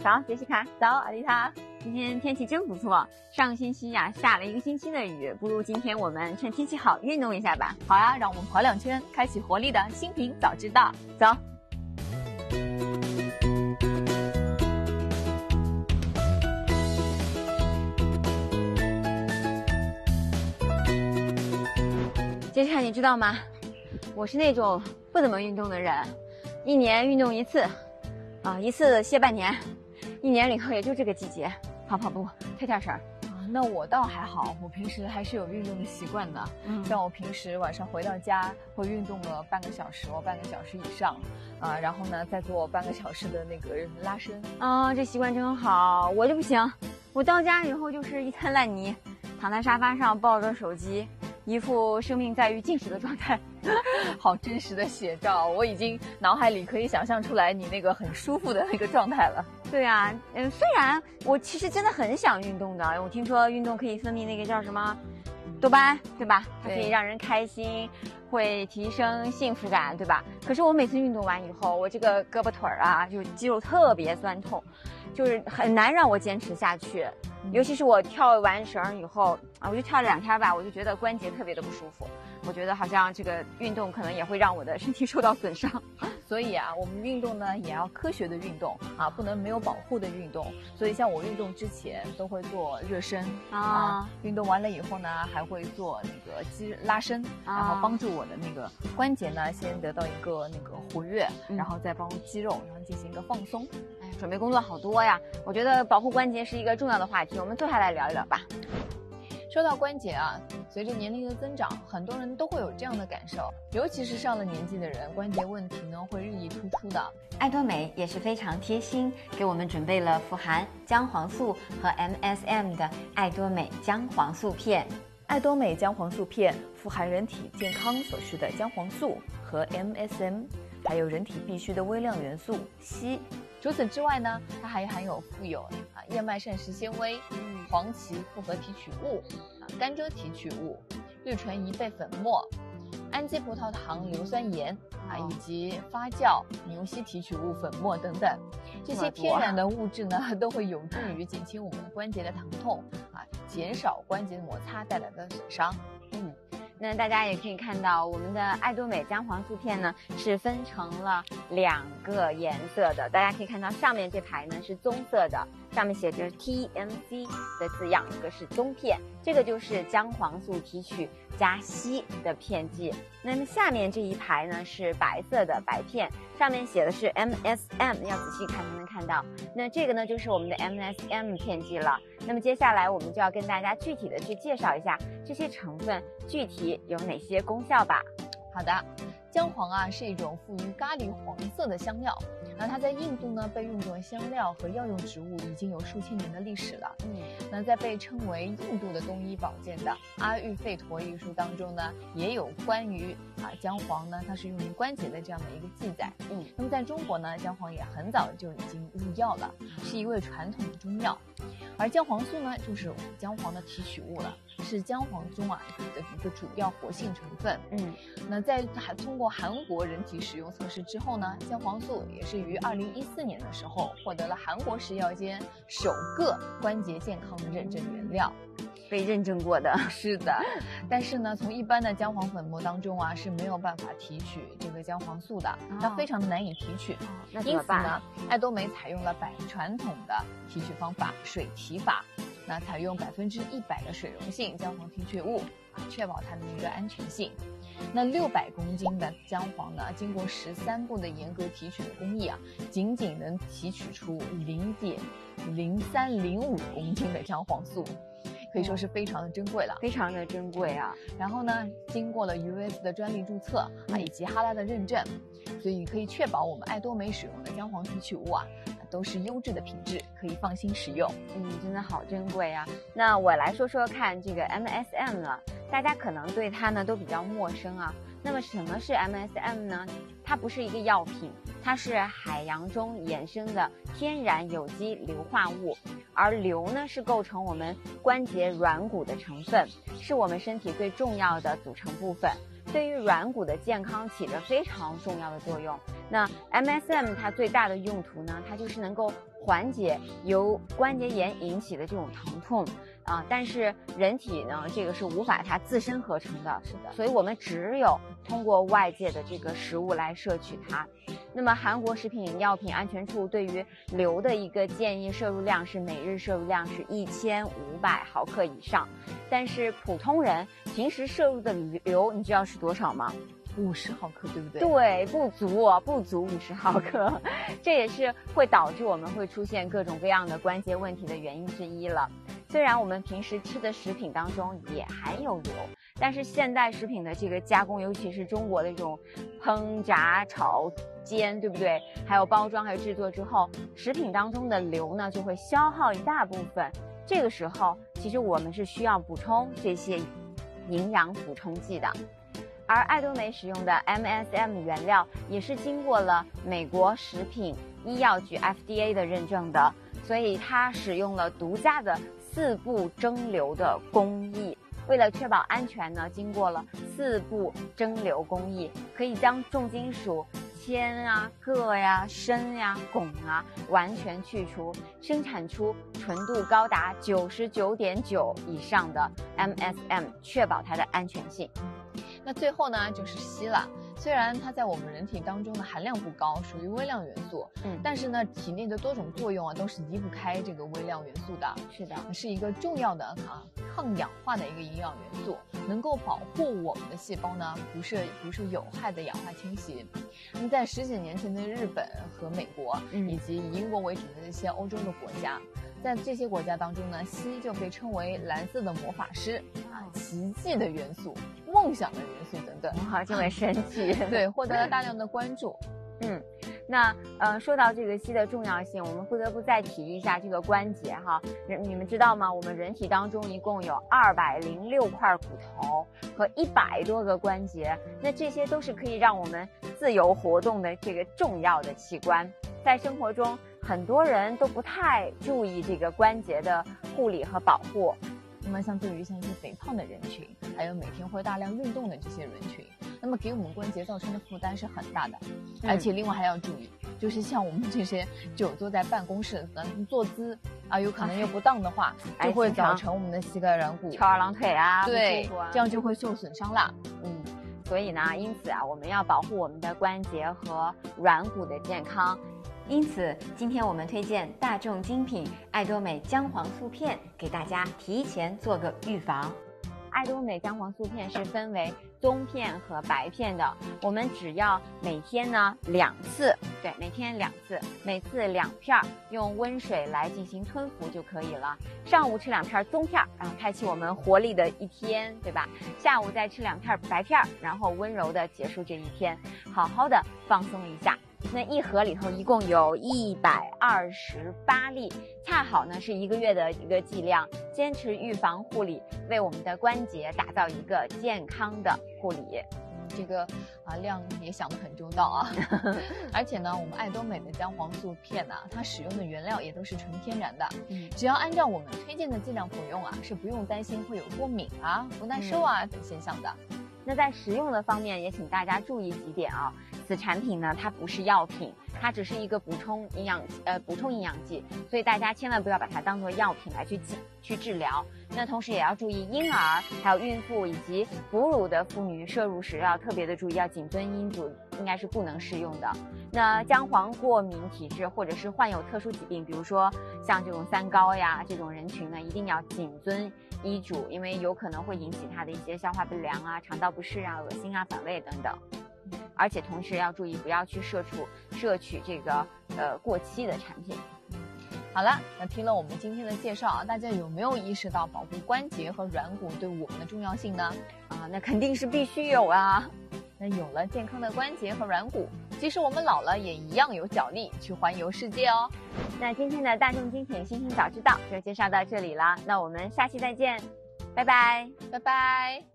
早，杰西卡。 早，阿丽塔。 今天天气真不错，上个星期呀下了1个星期的雨，不如今天我们趁天气好运动一下吧。 好呀，让我们跑2圈，开启活力的新品早知道。 走。杰西卡，你知道吗？我是那种不怎么运动的人，1年运动1次，一次歇半年，1年里头也就这个季节跑步，跳跳绳。 那我倒还好，我平时还是有运动的习惯的。像我平时晚上回到家会运动个半个小时半个小时以上，然后呢再做半个小时的那个拉伸。 这习惯真好，我就不行，我到家以后就是一滩烂泥，躺在沙发上抱着手机，一副生命在于进食的状态。 好真实的写照，我已经脑海里可以想象出来你那个很舒服的那个状态了。 对啊，虽然我其实真的很想运动的，我听说运动可以分泌那个叫什么多巴胺，对吧？它可以让人开心，会提升幸福感，对吧？可是我每次运动完以后，我这个胳膊腿啊，就肌肉特别酸痛，就是很难让我坚持下去。尤其是我跳完绳以后我就跳了2天吧，我就觉得关节特别的不舒服。我觉得好像这个运动可能也会让我的身体受到损伤。 所以我们运动呢也要科学的运动不能没有保护的运动。所以像我运动之前都会做热身运动完了以后呢还会做那个拉伸，然后帮助我的那个关节呢先得到一个那个活跃，然后再帮肌肉然后进行一个放松。 准备工作好多呀，我觉得保护关节是一个重要的话题，我们坐下来聊一聊吧。 说到关节随着年龄的增长，很多人都会有这样的感受，尤其是上了年纪的人，关节问题呢会日益突出的。 爱多美也是非常贴心，给我们准备了富含姜黄素和 MSM 的爱多美姜黄素片。 爱多美姜黄素片富含人体健康所需的姜黄素和 MSM， 还有人体必需的微量元素硒。除此之外呢，它还含有富有燕麦膳食纤维、黄芪复合提取物、甘蔗提取物、氯醇铱贝粉末、氨基葡萄糖硫酸盐以及发酵牛硒提取物粉末等等。这些天然的物质呢，都会有助于减轻我们关节的疼痛减少关节摩擦带来的损伤。 那大家也可以看到，我们的爱多美姜黄素片呢是分成了2个颜色的。大家可以看到上面这排呢是棕色的，上面写着 TMC 的字样，这个是棕片，这个就是姜黄素提取加硒的片剂。那么下面这一排呢是白色的白片，上面写的是 MSM， 要仔细看才能看到。那这个呢就是我们的 MSM 片剂了。那么接下来我们就要跟大家具体的去介绍一下这些成分具体有哪些功效吧。 好的，姜黄是一种富于咖喱黄色的香料，那它在印度呢被用作香料和药用植物已经有数千年的历史了。那在被称为印度的东医保健的《阿育吠陀》一书当中呢，也有关于姜黄呢它是用于关节的这样的一个记载。那么在中国呢，姜黄也很早就已经入药了，是一味传统的中药。而姜黄素呢就是我们姜黄的提取物了，是姜黄中的一个主要活性成分。那在通过韩国人体使用测试之后呢，姜黄素也是于2014年的时候获得了韩国食药监首个关节健康的认证原料。 被认证过的。 是的，但是呢从一般的姜黄粉末当中是没有办法提取这个姜黄素的，它非常难以提取。 那怎么办？ 因此呢，爱多美采用了传统的提取方法水提法，那采用100%的水溶性姜黄提取物确保它的一个安全性。那600公斤的姜黄呢，经过13步的严格提取的工艺仅仅能提取出0.0305公斤的姜黄素，可以说是非常的珍贵了， 非常的珍贵然后呢，经过了 US 的专利注册以及哈拉的认证，所以可以确保我们爱多美使用的姜黄提取物都是优质的品质，可以放心使用。 真的好珍贵那我来说说看这个 MSM 了，大家可能对它呢都比较陌生那么什么是 MSM 呢？它不是一个药品，它是海洋中衍生的天然有机硫化物，而硫呢是构成我们关节软骨的成分，是我们身体最重要的组成部分。 对于软骨的健康起着非常重要的作用。那 MSM 它最大的用途呢，它就是能够缓解由关节炎引起的这种疼痛但是人体呢，这个是无法它自身合成的， 是的， 所以我们只有通过外界的这个食物来摄取它。那么韩国食品药品安全处对于硫的一个建议摄入量是每日摄入量是1500毫克以上，但是普通人平时摄入的硫，你知道是多少吗 ？50毫克，对不对？ 对，不足50毫克，这也是会导致我们会出现各种各样的关节问题的原因之一了。虽然我们平时吃的食品当中也含有硫，但是现代食品的这个加工，尤其是中国的这种烹炸炒煎，对不对？还有包装还有制作之后，食品当中的硫呢就会消耗一大部分。这个时候其实我们是需要补充这些营养补充剂的。而爱多美使用的 MSM 原料也是经过了美国食品医药局 FDA 的认证的，所以它使用了独家的4步蒸馏的工艺。为了确保安全呢，经过了4步蒸馏工艺，可以将重金属铅铬砷汞完全去除，生产出纯度高达99.9以上的 MSM， 确保它的安全性。 那最后呢，就是硒了。虽然它在我们人体当中的含量不高，属于微量元素，但是呢，体内的多种作用都是离不开这个微量元素的。是的，是一个重要的抗氧化的一个营养元素，能够保护我们的细胞呢不受有害的氧化侵袭。那么在10几年前的日本和美国，以及以英国为主的一些欧洲的国家，在这些国家当中呢，硒就被称为蓝色的魔法师奇迹的元素、梦想的元素等等。 这么神奇。 对，获得了大量的关注。 那说到这个硒的重要性，我们不得不再提一下这个关节哈。你们知道吗？我们人体当中一共有206块骨头和100多个关节，那这些都是可以让我们自由活动的这个重要的器官。在生活中，很多人都不太注意这个关节的护理和保护。 那么像对于像一些肥胖的人群，还有每天会大量运动的这些人群，那么给我们关节造成的负担是很大的。而且另外还要注意，就是像我们这些久坐在办公室的坐姿有可能又不当的话，就会造成我们的膝盖软骨、 翘二郎腿对，这样就会受损伤了。 所以呢，因此我们要保护我们的关节和软骨的健康。因此，今天我们推荐大众精品爱多美姜黄素片，给大家提前做个预防。爱多美姜黄素片是分为棕片和白片的，我们只要每天呢2次，对，每天2次，每次2片，用温水来进行吞服就可以了。上午吃2片棕片，然后开启我们活力的一天，对吧？下午再吃2片白片，然后温柔的结束这一天，好好的放松一下。那一盒里头一共有128粒，恰好呢是1个月的一个剂量。坚持预防护理，为我们的关节打造一个健康的护理。 这个量也想得很周到而且呢，我们爱多美的姜黄素片它使用的原料也都是纯天然的，只要按照我们推荐的剂量服用是不用担心会有过敏不耐受等现象的。 那在食用的方面，也请大家注意几点此产品呢，它不是药品，它只是一个补充营养剂，所以大家千万不要把它当作药品来去治疗。那同时也要注意婴儿、还有孕妇以及哺乳的妇女摄入时要特别的注意，要谨遵医嘱，应该是不能食用的。那姜黄过敏体质或者是患有特殊疾病，比如说像这种三高这种人群呢，一定要谨遵医嘱，因为有可能会引起它的一些消化不良肠道不适恶心反胃等等。而且同时要注意不要去摄取这个过期的产品。 好了，那听了我们今天的介绍大家有没有意识到保护关节和软骨对我们的重要性呢？ 那肯定是必须有那有了健康的关节和软骨，即使我们老了也一样有脚力去环游世界哦。 那今天的大众精品新早知道就介绍到这里了，那我们下期再见，拜拜， 拜拜。